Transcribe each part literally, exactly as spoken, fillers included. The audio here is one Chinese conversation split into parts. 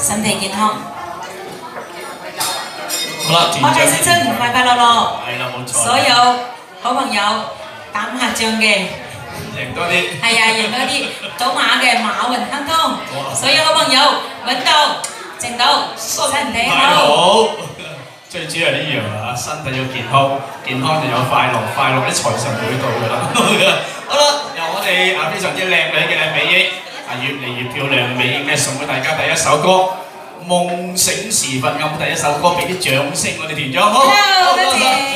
身體健康。 好啦， 我哋先生快快樂樂。 係啦，冇錯。 所有好朋友打麻將嘅。 贏多啲， 係啊，贏多啲，賭馬嘅馬運亨通，所有好朋友揾到淨到身體好， 最主要係呢樣啊，身體要健康，健康就有快樂，快樂啲財神會到㗎啦。好啦，由我哋啊非常之靚女嘅美英，啊越嚟越漂亮嘅美英咧，送俾大家第一首歌《夢醒時分》咁，第一首歌俾啲掌聲，我哋團長好。 多謝。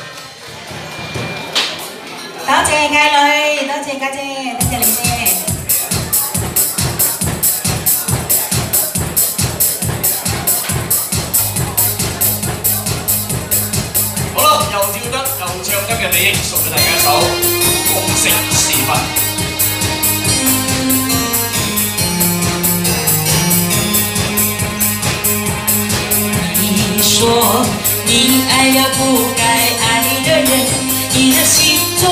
多謝佳女，多謝家姐，多謝你姐。 好啦，又跳得又唱得嘅美英，送俾大家一首《夢醒時分》。 你說你愛了不該愛的人，你的心中。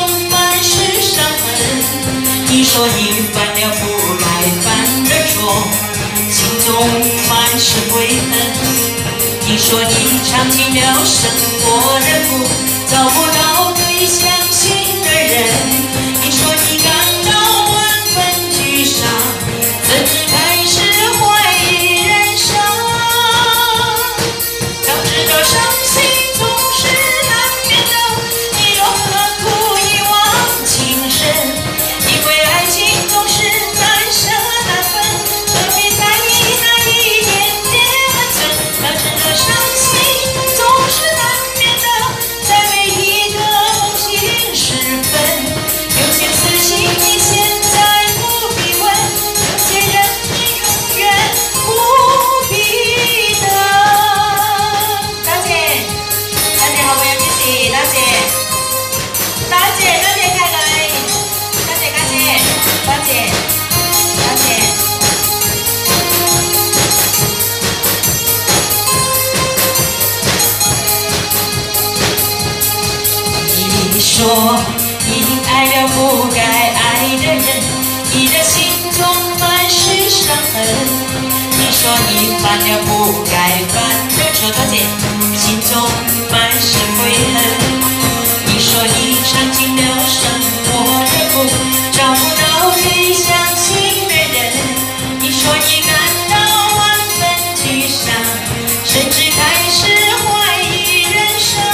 你說你犯了不該犯的錯，心中滿是悔恨。你說你嘗盡了生活的苦，找不到對相信的人。你說你感到萬分沮喪，甚至開始懷疑人生。早知道傷心總是難免的，你又何苦一往情深？ 總是難捨難分，何必在意那一點點分寸？早知道傷心總是難免的，在每一個夢醒時分。有些事情你現在不必問，有些人你永遠不必等。多謝，多謝好朋友支持，多謝，多謝多謝佳女，多謝家姐。 多謝，多謝。你說你愛了不該愛的人，你的心中滿是傷痕。你說你犯了不該犯的錯，多謝，心中滿是悔恨。你說你嘗盡了生活的苦，找不到。 最相信的人，你說你感到萬分沮喪，甚至開始懷疑人生。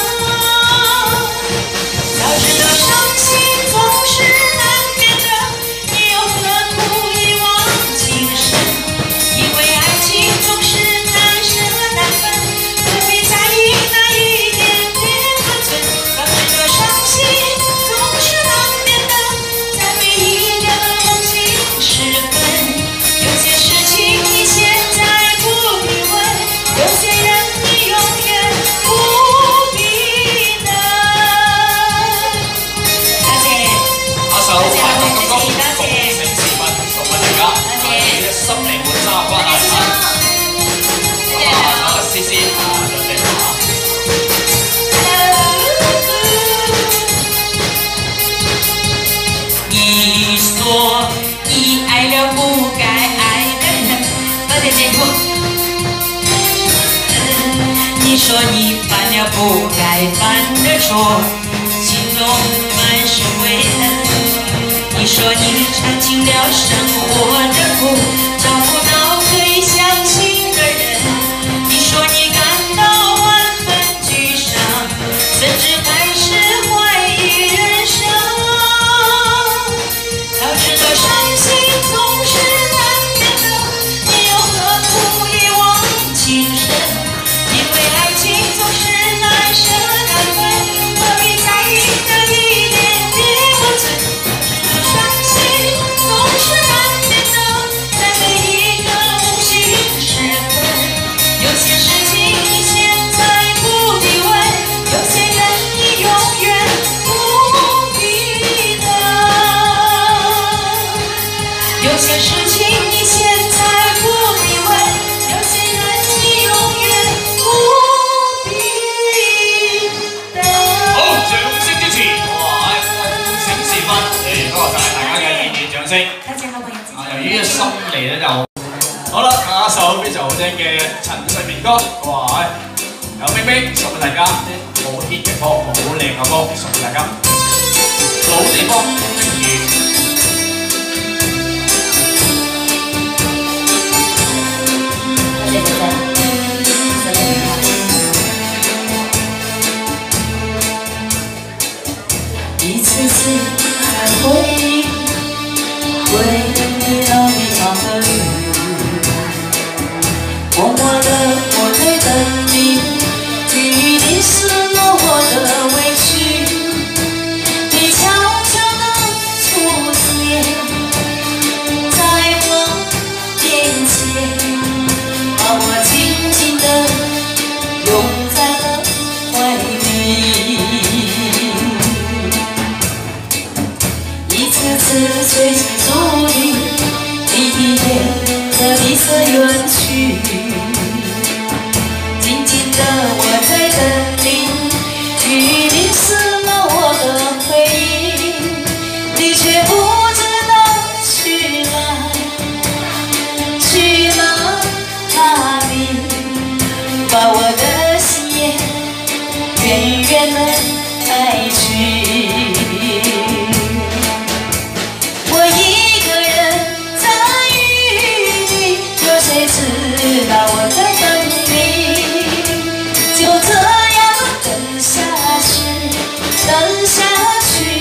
早知道傷心總是難免的，你又何苦一往情深？因為愛情總是難捨難分，何必在意那一點點分寸？早知道傷心總是難免的，在每一個。 時分，有些事情你現在不必問，有些人你永遠不必等。多謝， 下首《快樂金曲》《夢醒時分》送俾大家，多謝心靈滿沙關啊！多謝，好，思思啊，多謝啊！ 你說你愛了不該愛的人，多謝姐夫。你說你犯了不該犯的錯，心中滿是悔恨。你說你嘗盡了生活的苦，找不到最相信的人。你說你感到萬分沮喪，甚至開始懷疑人生。 早知道傷心總是難免的，你又何苦一往情深？因為愛情總是難捨難分，何必在意那一點點分寸？早知道傷心總是難免的，在每一個夢醒時分。有些事情你現在不必問，有些人你永遠不必等。 有些事情你現在不必問，有些人你永遠不必等。 好，掌聲支持！哇，夢醒時分，誒，多謝大家嘅熱烈掌聲。 多謝好朋友支持。 啊，由於心嚟咧就好啦，啊。 一首非常好聽嘅陳歲明歌，哇！有冰冰送俾大家啲好 hit 嘅歌，好靚嘅歌送俾大家。老地方的雨。 多謝姐姐，新年快樂！一次次在回憶，回憶了迷茫的雨。 默默的我在等你，雨淋湿了我的委屈，你悄悄地出现在我眼前，把我紧紧地拥在了怀里，一次次随心逐旅，一滴眼的离色远去。 静静的我在等你，雨淋湿了我的回忆，你却不知道去哪，去了哪里，把我的心也远远的带去。我一个人在雨里，有谁知道我在等你？ 就这样等下去，等下去。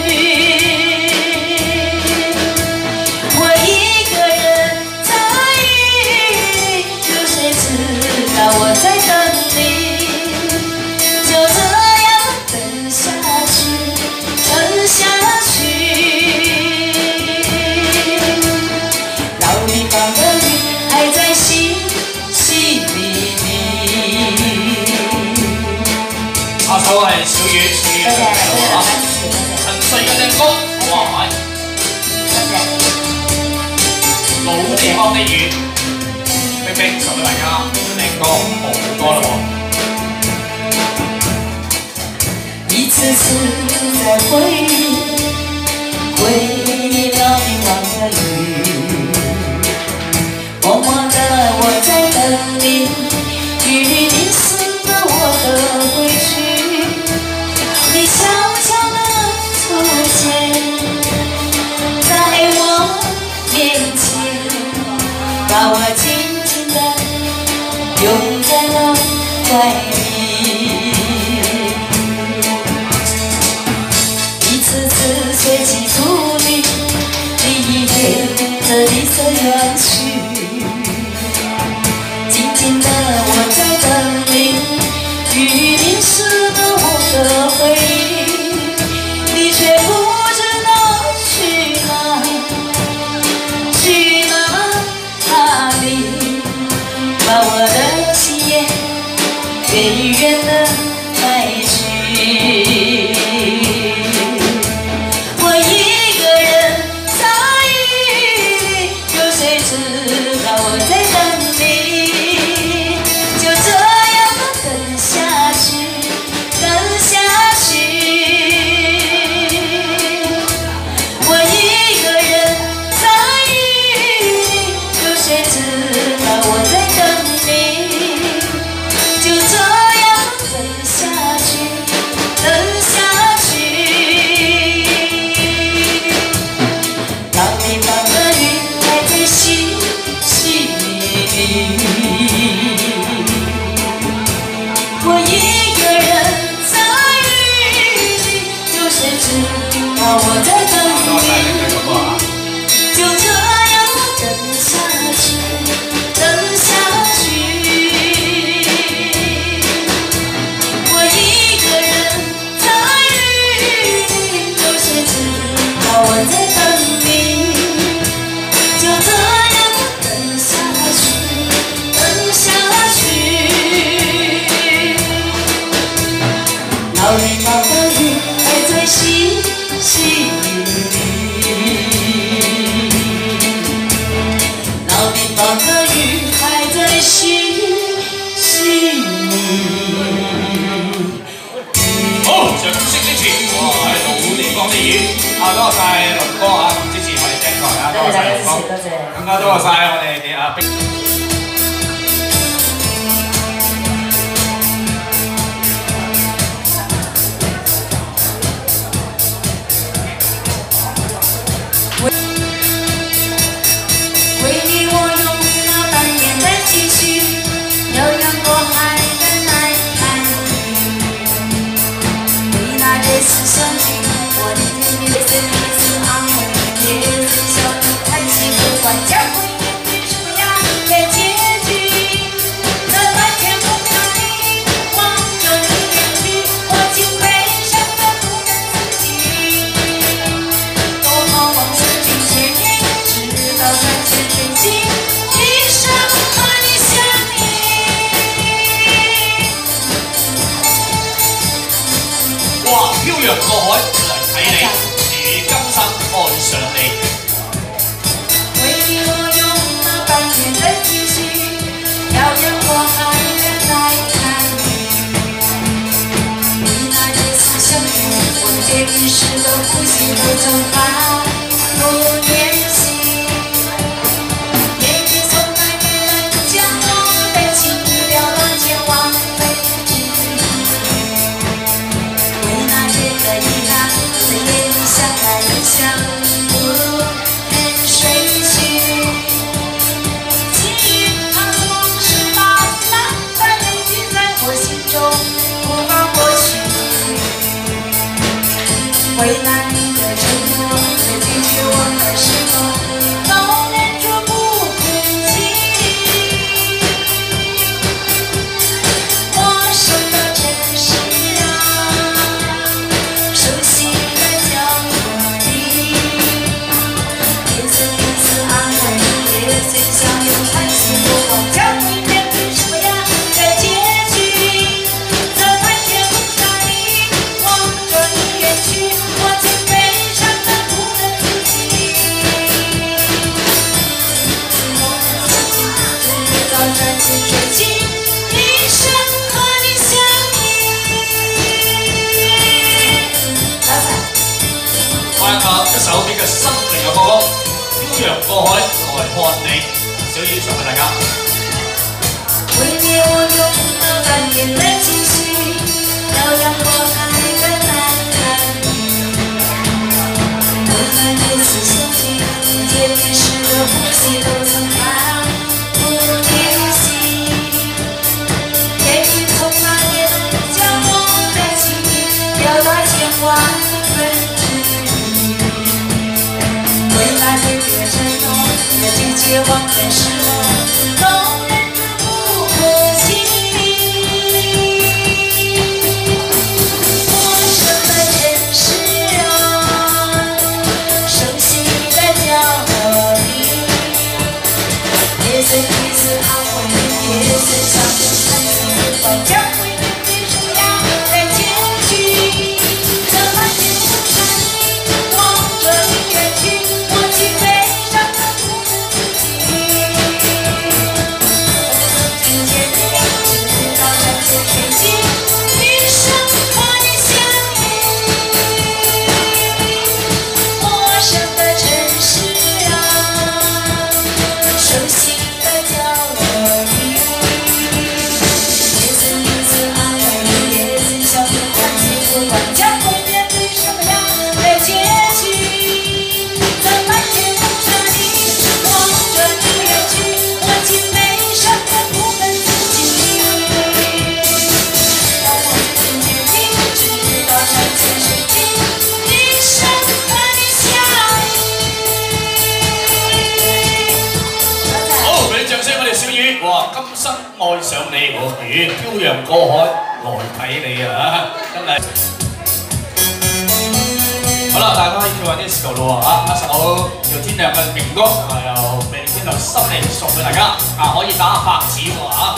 我一个人在雨里，有谁知道我在等你？就这样等下去，等下去。老地方的雨还在淅淅沥沥。 下首係小雨，小雨嘅歌啊，陳歲嘅靚歌，哇！老地方的雨，冰冰送俾大家，靚歌好歌啦喎！ 一次次在回憶，回憶了迷茫的雨，默默的我在等你，雨淋濕了我的委屈。 你悄悄地出現在我面前，把我緊緊地擁在了懷裡，一次次隨機逐旅，第一眼的離色遠去，靜靜的我在等你，雨淋濕了我的回憶。 你卻不知道去哪，去了哪裡，把我的心也遠遠地帶去。我一個人在雨裡，有誰知道我在等你？就這樣等下去，等下去。 我一个人在雨里，有谁知道我在等你？就这样等下去，等下去。我一个人在雨里，有谁知道我在等你？就这样等下去，等下去。 老地方的雨还在淅淅沥沥，老地方的雨还在淅淅沥沥。 好，掌聲支持！哇，老地方的雨，啊，多謝晒龍哥啊，支持我哋聽台啊，多謝晒龍哥，更加多謝晒我哋嘅阿冰。 過海來睇你，如今生愛上你。 為你我用那半天的積蓄，漂洋過海遠來看你。為那夜色相遇，我決定時的呼吸都曾反覆練習。 为难你的承诺，在最绝望的时候，都忍住不哭泣。陌生的城市啊，熟悉的角落里，也曾彼此安慰，也曾相拥叹息过往，将会面对什么样的结局？在漫天风沙里，望着你远去。 一首比較新穎嘅歌曲《漂洋過海來看你》，小雨送俾大家。 為你我用了半天的積蓄，漂洋過海的來看你。為那夜色相聚，天邊時的呼吸都曾反覆練習。願意從那夜的角落再起，表達千萬分。 为那对别承诺，在最绝望的时候，都忍住不哭泣。陌生的城市啊，熟悉的角落里，也曾彼此安慰，也曾相拥叹息过往，将会面对什么样的结局？在漫天风沙里，望着你远去。 哇！今生愛上你，我如漂洋過海來睇你啊！真係。好啦，大家可以跳下 disco 咯喎嚇，一首叫《天亮》嘅勁歌，係由明天台心靈送俾大家，啊可以打下拍子喎嚇。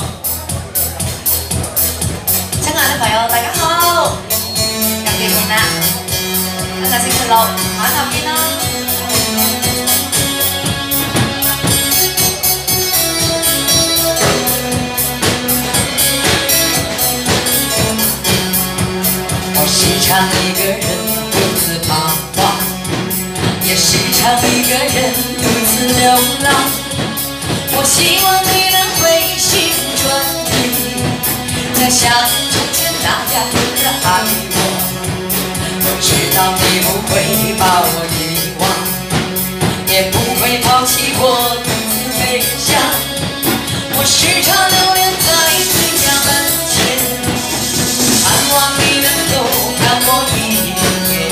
親愛的朋友，大家好，又見面啦！一齊食食樂，晚頭見啦！ 时常一个人独自彷徨，也时常一个人独自流浪。我希望你能回心转意，再像从前那样的爱我。我知道你不会把我遗忘，也不会抛弃我独自飞翔。我时常留恋在你家门前，盼望你能够。 看我一眼，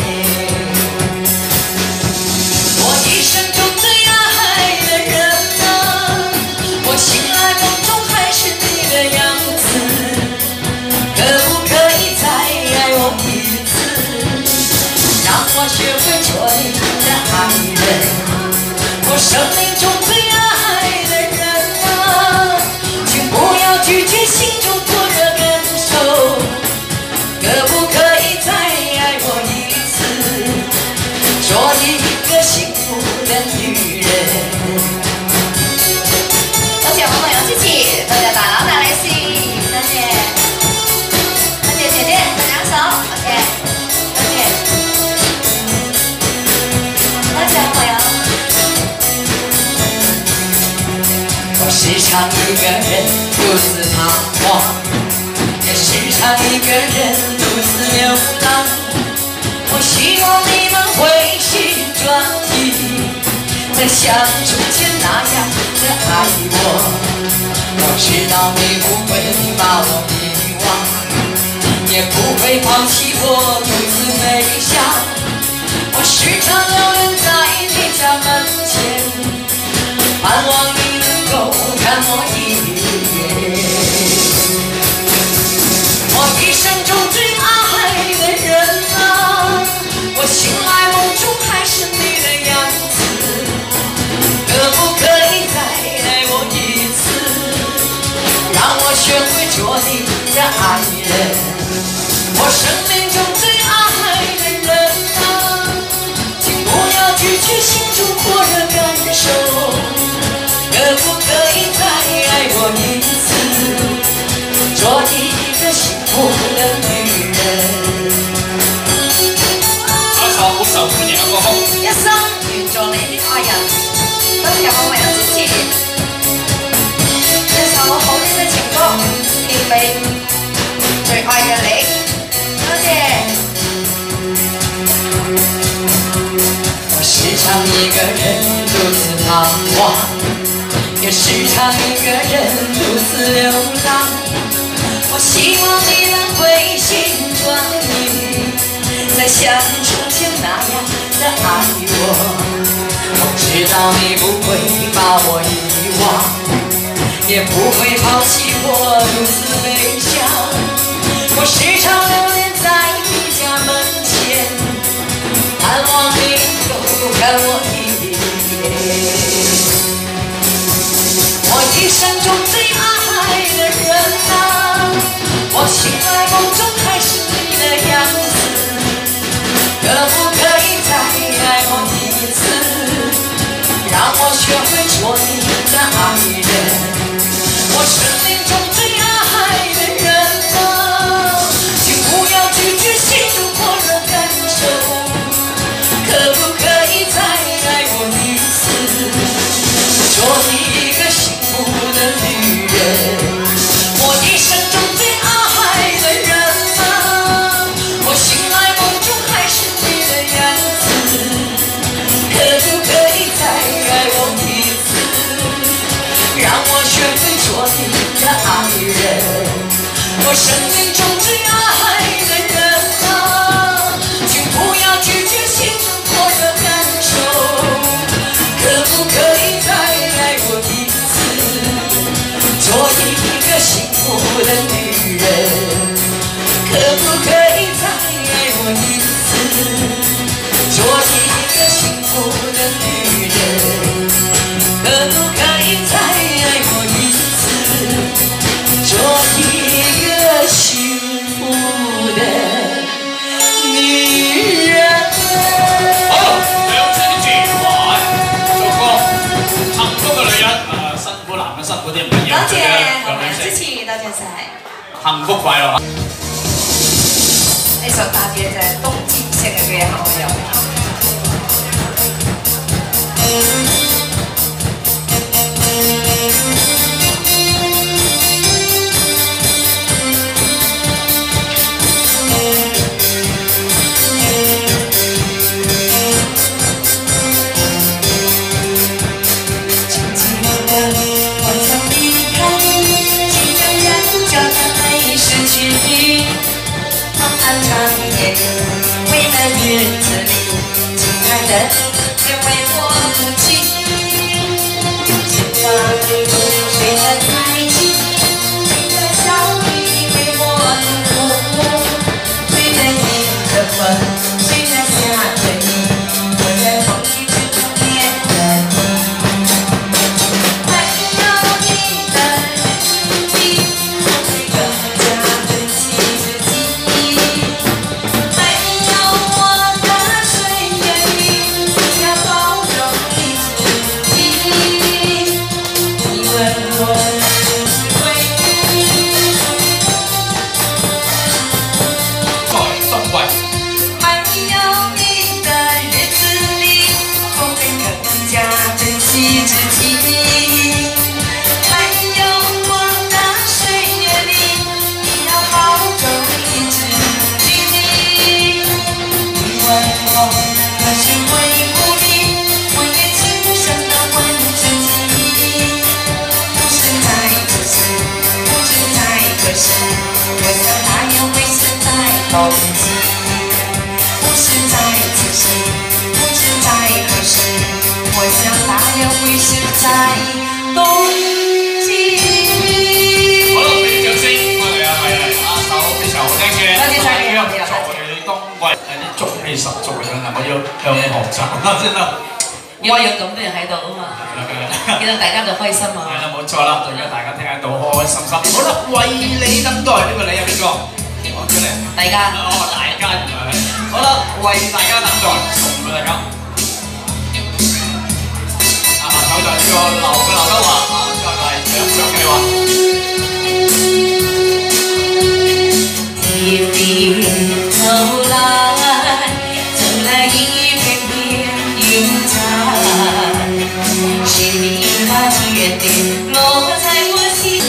我一生中最爱的人啊，我醒来梦中还是你的样子，可不可以再爱我一次，让我学会做你的爱人，我生命中最爱的人啊，请不要拒绝心中灼热感受。 可不可以再爱我一时常一个人独自彷徨，也时常一个人独自流浪。我希望你能回心转意，再像从前那样的爱我。我知道你不会把我遗忘，也不会抛弃我独自飞翔。我时常流连在你家门前，盼望你能够看我一眼。我一生中最爱的人啊，我醒来梦中还是你的样子，可不可以再爱我一次，让我学会做你的爱人。我生命中最爱的人啊，请不要拒绝心中火热感受，可不可以再爱我一次，做你一个幸福的女人。 一首好受歡迎嘅歌曲， 一生願做你的愛人，今日我為我支持一首好聽嘅情歌，獻俾最愛嘅你。多謝。我時常一個人獨自彷徨，也時常一個人獨自流浪。我希望你能回心轉意，再像從前那樣的愛我。我知道你不會把我遺忘，也不會拋棄我獨自飛翔。我時常流連在你家門前，盼望你能夠看我一眼。我一生中最愛的人啊，我醒來夢中還是你的樣子，可不可以再愛我一次，讓我學會做你的愛人。我生命中最愛的人啊，請不要拒絕心中火熱感受，可不可以再愛我一次，做你一個幸福的女人。我一生中最愛的人啊，我醒來夢中還是你的樣子，可不可以再愛我一次，讓我學會做你的愛人。我生命中最愛的人啊，請不要拒絕心中火熱感受，可不可以再愛我一次，做一個幸福的女人。可不可以再愛我一次，做一個幸福的女人。可不可以再愛我一次，做一個幸福的女人。 好，兩聲住，哇！做歌幸福嘅女人，啊辛苦男人辛苦啲唔緊要， 多謝我兩們支聲持，多謝晒。 幸福快樂。 呢首大姐就係冬至食嘅好友。未来日子里，亲愛的，別為我哭泣。牽掛你睡得太近，請在笑裡為我祝福。吹着你的風，吹着夏的你，我在風裡只想念着你。還有你的日記，我會更加珍惜自己。還有我的歲月裡。 憧憬。不是在此时，不知在何时，我将大约会是在冬季。 好啦，俾啲掌聲，我哋啊係係啊首非常好聽嘅， 多謝晒你， 作為冬季係啲中氣十足嘅，係咪要向你學習啊？真係。 因為有咁多人喺度啊嘛，見到大家就開心啊！ 係啦，冇錯啦，而家大家聽得到開開心心。好啦，為你等待呢個你係邊個？講出嚟。 大家。 哦，大家原來係。好啦，為大家等待，送俾大家。啊，下首就係呢個劉嘅劉德華啊，之後就係兩掌嘅話。 低低頭來，走來一片片雲彩。是你把情緣點落在我心，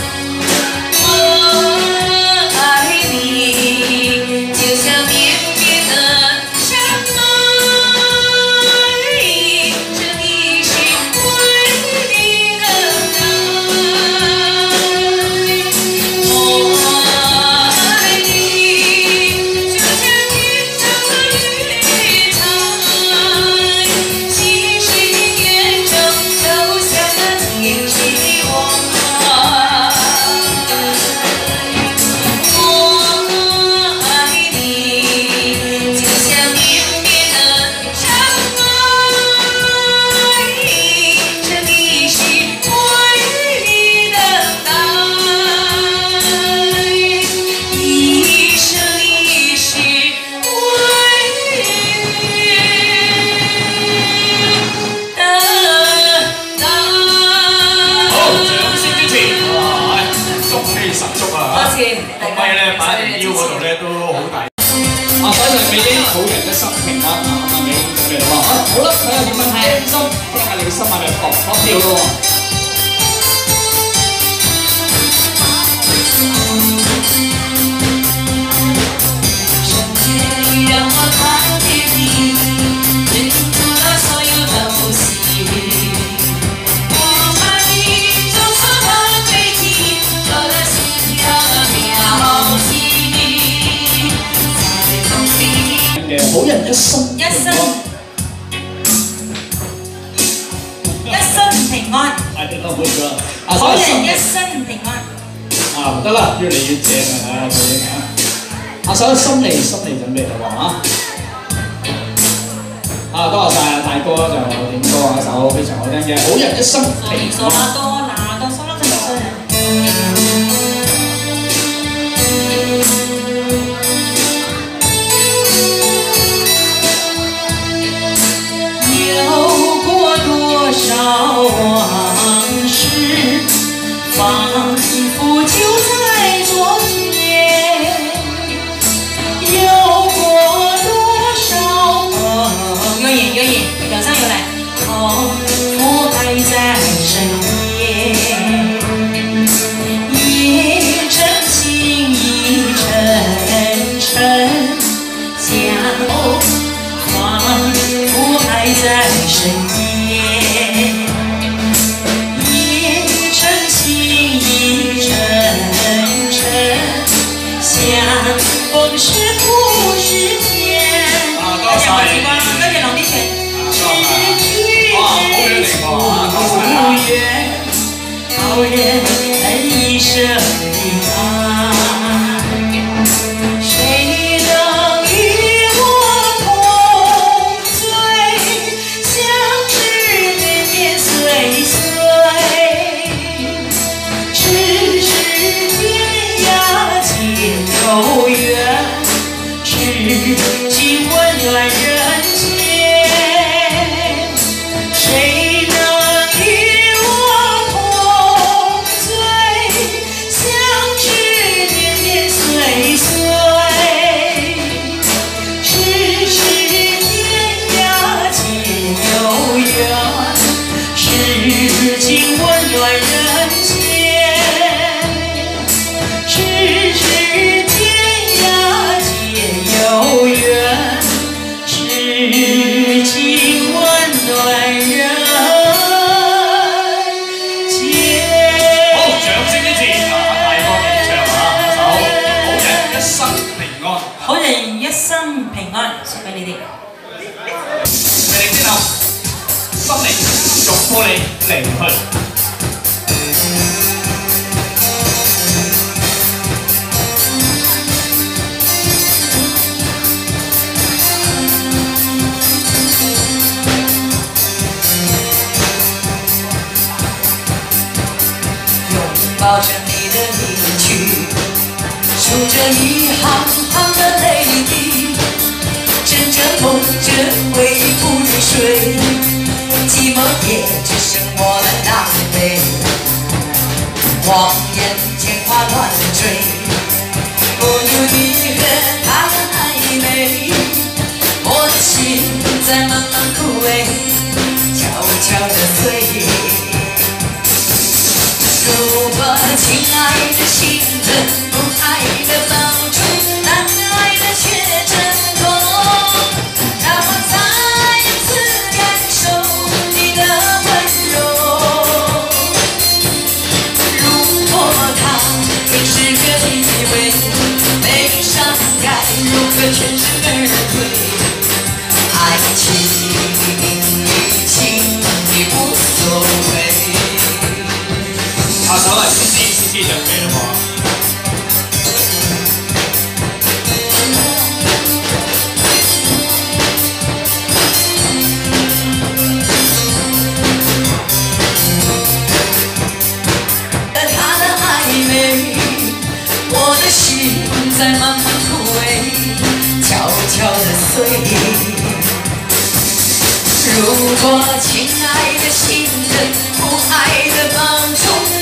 我愛你，就像綿綿的山脈，這裡是為你等待。我愛你，就像天上的雲彩，心是你眼中投下的天希望。我愛你，就像綿綿的山脈，這裡是為你等待，一生一世為你等待。 好，掌聲支持，哇！中氣十足啊！ 多謝大家， 個咪咧擺喺條腰嗰度咧都好大。啊，所以美英好人一生平安啊！咁啊，美英準備好啊！好啦，睇下點樣輕鬆，聽下你嘅心眼就搏搏跳咯喎！ 瞬間讓我看見你，認出了所有的呼吸。我愛你，就像它飛機，有了心跳的秒針，在風裡。 嘅好人一生一生一生平安， 係啦，冇錯。啊， 好所以心人一生平安。 啊，得啦，越嚟越正啊！美英啊！啊，所有心理心理準備好啊！啊，多謝晒大哥就點歌一首非常好聽嘅《好人一生平安》。 嗦啦哆啦哆嗦啦哆嗦。有過多少往事，仿佛就在昨天。有過多少朋友，有眼有眼，有上有來，仿佛還在身邊。一程情意沉沉，相逢仿佛還在身邊。一程情意沉沉，相逢是故事間。 啊，多謝多謝龍啲泉。 哇，好嘢嚟喎！啊，多謝啊！ 好人一生平安，誰能與我同醉？相知年年歲歲，咫尺天涯盡有緣，至今溫暖人間。誰能與我同醉？相俾你哋。 魅力之後，心靈用玻璃離去。 抱着你的离去，数着一行行的泪滴，枕着梦着回忆不入睡，寂寞也只剩我的狼狈，谎言天花乱坠，不如你和他的暧昧，我的心在慢慢枯萎，悄悄地碎。 如果亲爱的心疼，不爱的放逐，难爱的却真空，让我再一次感受你的温柔。如果他更是个体会，悲伤该如何全身而退？爱情已经已无所谓。 下首係 C C C C 就俾啦喎。 他的曖昧，我的心在慢慢枯萎，悄悄地碎。如果亲爱的心疼，不爱的放逐。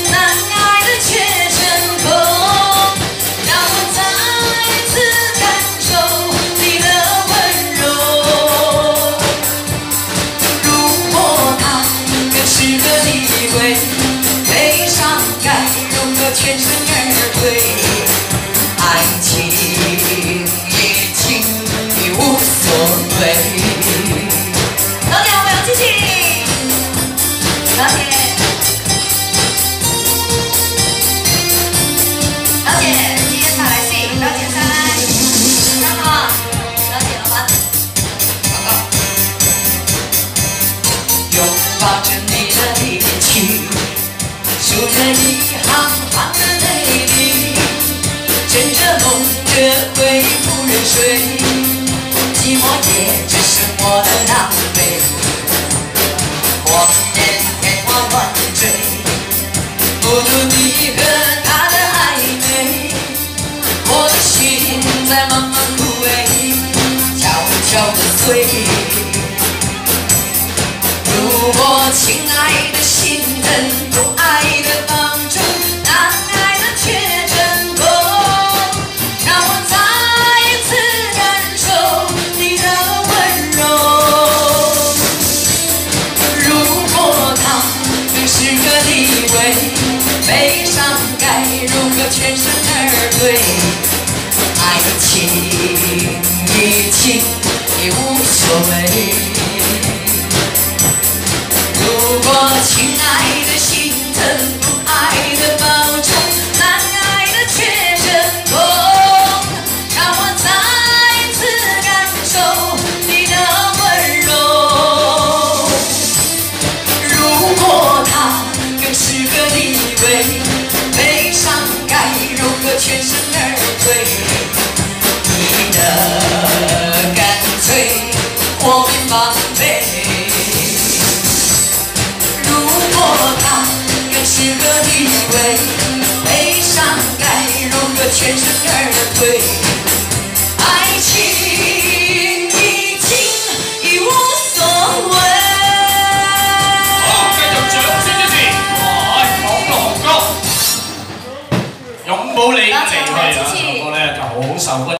悲伤该如何全身而退？爱情已经已无所谓。老姐，我们要继续。老姐，老姐，今天他来信，老姐三，看好，老姐老板，好。拥抱着你的离去。 数着一行行的泪滴，枕着梦着回忆不忍睡，寂寞也只剩我的狼狈，谎言天花乱坠，不如你和他的暧昧，我的心在慢慢枯萎，悄悄地碎。如果亲爱的心疼。 悲伤该如何全身而退？爱情已经已无所谓。如果亲爱的心疼，不爱的抱住，难爱的却真空，让我再一次感受你的温柔。如果他更是个例外。 悲伤该如何全身而退？你的干脆我没防备。如果他更是个例外，悲伤该如何全身而退？爱情已经已无所谓。 好，繼續掌聲一次，哇！講到好高。 擁抱你離去啊！首歌咧就好受歡迎。